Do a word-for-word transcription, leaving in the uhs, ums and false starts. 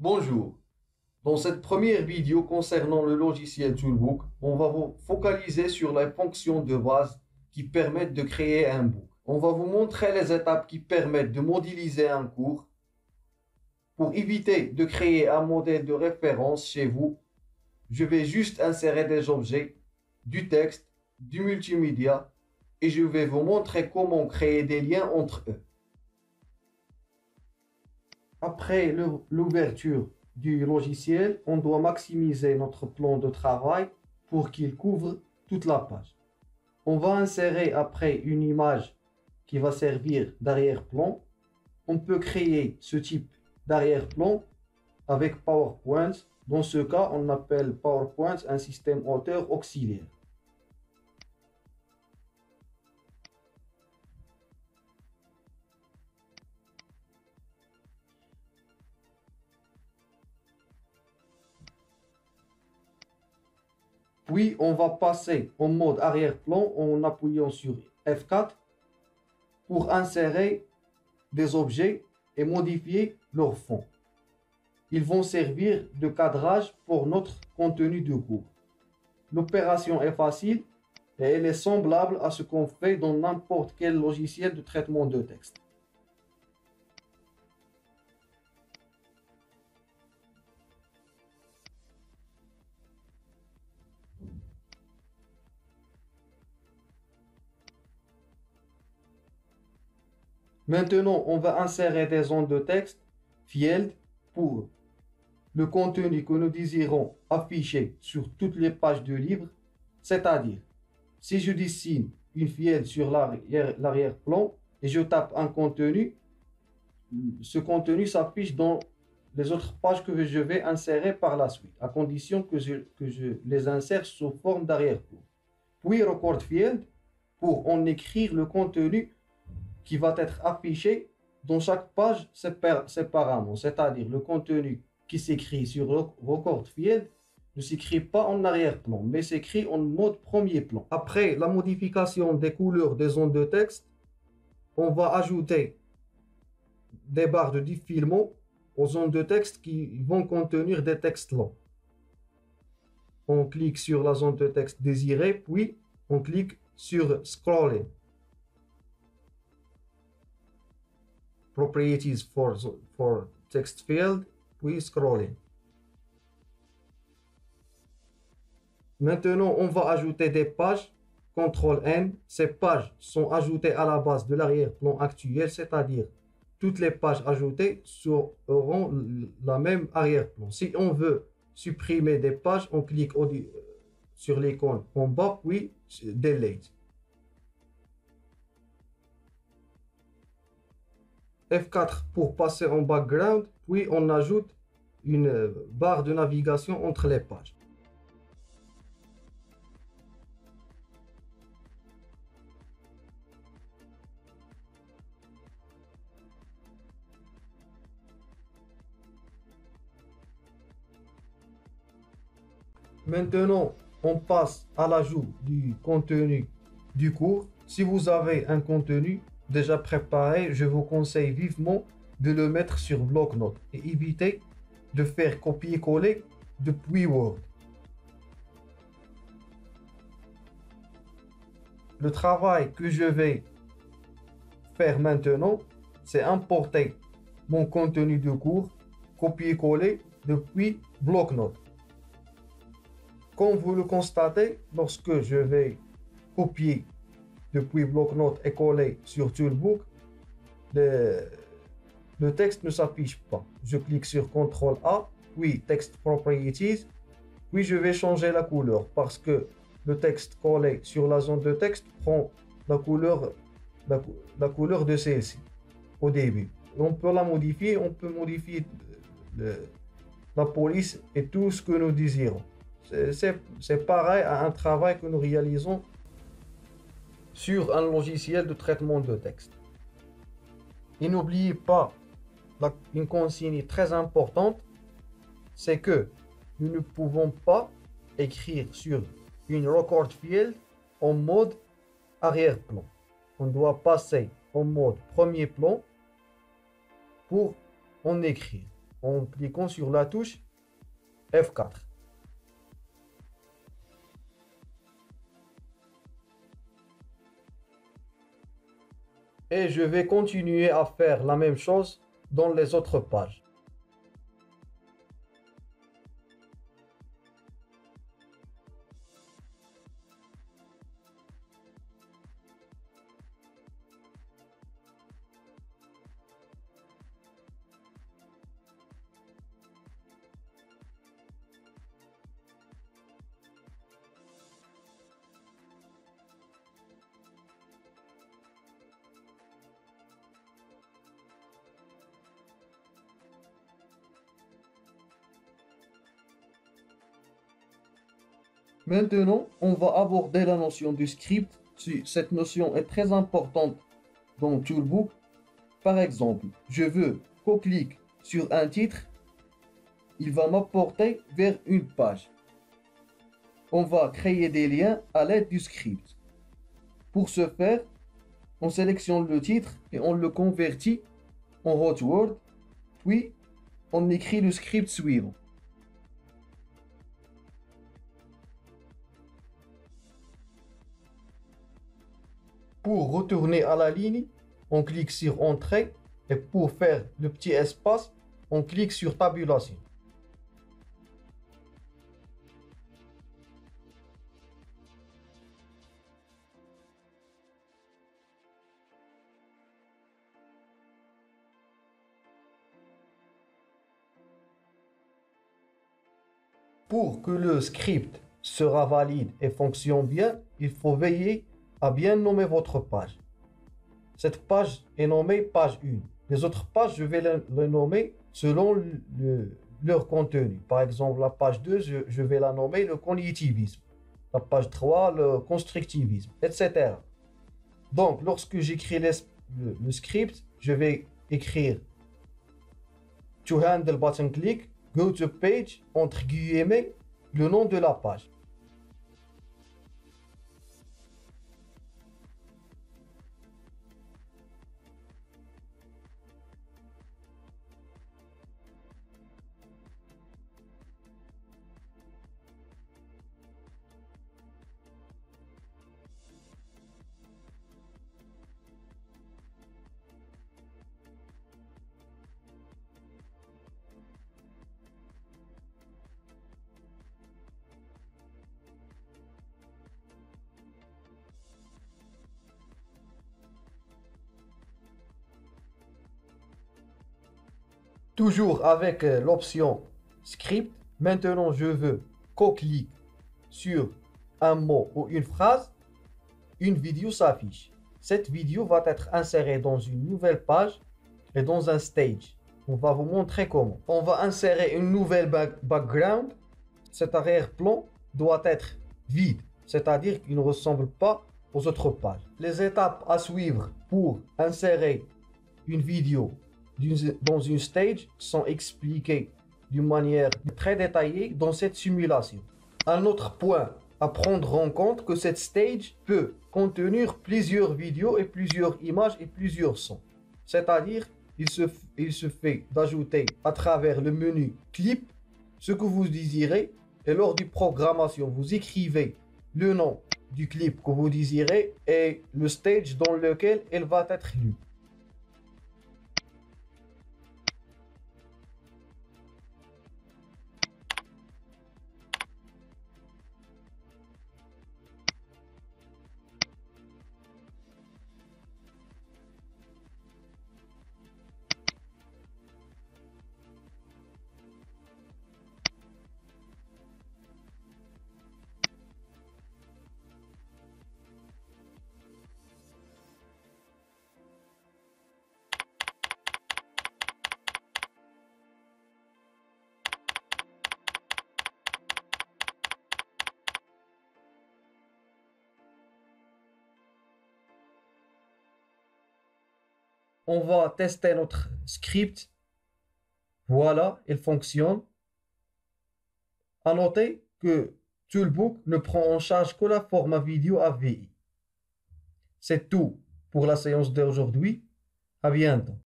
Bonjour. Dans cette première vidéo concernant le logiciel Toolbook, on va vous focaliser sur les fonctions de base qui permettent de créer un book. On va vous montrer les étapes qui permettent de modéliser un cours. Pour éviter de créer un modèle de référence chez vous, je vais juste insérer des objets, du texte, du multimédia et je vais vous montrer comment créer des liens entre eux. Après l'ouverture du logiciel, on doit maximiser notre plan de travail pour qu'il couvre toute la page. On va insérer après une image qui va servir d'arrière-plan. On peut créer ce type d'arrière-plan avec PowerPoint. Dans ce cas, on appelle PowerPoint un système auteur auxiliaire. Puis, on va passer en mode arrière-plan en appuyant sur F quatre pour insérer des objets et modifier leur fond. Ils vont servir de cadrage pour notre contenu de cours. L'opération est facile et elle est semblable à ce qu'on fait dans n'importe quel logiciel de traitement de texte. Maintenant, on va insérer des zones de texte field pour le contenu que nous désirons afficher sur toutes les pages de livre, c'est-à-dire, si je dessine une field sur l'arrière-plan et je tape un contenu, ce contenu s'affiche dans les autres pages que je vais insérer par la suite, à condition que je, que je les insère sous forme d'arrière-plan. Puis record field pour en écrire le contenu qui va être affiché dans chaque page séparément, c'est-à-dire le contenu qui s'écrit sur le record field ne s'écrit pas en arrière-plan, mais s'écrit en mode premier plan. Après la modification des couleurs des zones de texte, on va ajouter des barres de défilement aux zones de texte qui vont contenir des textes longs. On clique sur la zone de texte désirée, puis on clique sur Scrolling. Properties for, for text field, puis Scrolling. Maintenant, on va ajouter des pages. contrôle N. Ces pages sont ajoutées à la base de l'arrière-plan actuel, c'est-à-dire toutes les pages ajoutées auront la même arrière-plan. Si on veut supprimer des pages, on clique au, sur l'icône en bas, puis Delete. F quatre pour passer en background, puis on ajoute une barre de navigation entre les pages. Maintenant, on passe à l'ajout du contenu du cours. Si vous avez un contenu déjà préparé, je vous conseille vivement de le mettre sur bloc-notes et éviter de faire copier-coller depuis Word. Le travail que je vais faire maintenant, c'est importer mon contenu de cours, copier-coller depuis bloc-notes. Comme vous le constatez, lorsque je vais copier depuis bloc-notes et coller sur Toolbook, le, le texte ne s'affiche pas. Je clique sur contrôle A, puis Text Properties, puis je vais changer la couleur parce que le texte collé sur la zone de texte prend la couleur, la, la couleur de celle-ci au début. On peut la modifier, on peut modifier le, la police et tout ce que nous désirons. C'est pareil à un travail que nous réalisons sur un logiciel de traitement de texte. Et n'oubliez pas la, une consigne très importante, c'est que nous ne pouvons pas écrire sur une record field en mode arrière-plan. On doit passer en mode premier plan pour en écrire. en cliquant sur la touche F quatre. Et je vais continuer à faire la même chose dans les autres pages. Maintenant, on va aborder la notion du script. Cette notion est très importante dans Toolbook. Par exemple, je veux qu'on clique sur un titre, il va m'apporter vers une page. On va créer des liens à l'aide du script. Pour ce faire, on sélectionne le titre et on le convertit en Hot Word, puis on écrit le script suivant. Pour retourner à la ligne, on clique sur Entrée et pour faire le petit espace, on clique sur Tabulation. Pour que le script sera valide et fonctionne bien, il faut veiller à bien nommer votre page. Cette page est nommée page un. Les autres pages, je vais les, les nommer selon le, le, leur contenu. Par exemple, la page deux, je, je vais la nommer le cognitivisme. La page trois, le constructivisme, et cetera. Donc, lorsque j'écris le, le script, je vais écrire To handle button click, go to page, entre guillemets, le nom de la page. Toujours avec l'option script, maintenant je veux qu'on clique sur un mot ou une phrase, une vidéo s'affiche. Cette vidéo va être insérée dans une nouvelle page et dans un stage. On va vous montrer comment. On va insérer une nouvelle back background. Cet arrière-plan doit être vide, c'est-à-dire qu'il ne ressemble pas aux autres pages. Les étapes à suivre pour insérer une vidéo dans une stage sont expliquées d'une manière très détaillée dans cette simulation. Un autre point à prendre en compte que cette stage peut contenir plusieurs vidéos et plusieurs images et plusieurs sons. C'est-à-dire, il se, il se fait d'ajouter à travers le menu clip ce que vous désirez et lors du programmation, vous écrivez le nom du clip que vous désirez et le stage dans lequel elle va être lue. On va tester notre script. Voilà, il fonctionne. À noter que Toolbook ne prend en charge que la format vidéo A V I. C'est tout pour la séance d'aujourd'hui. À bientôt.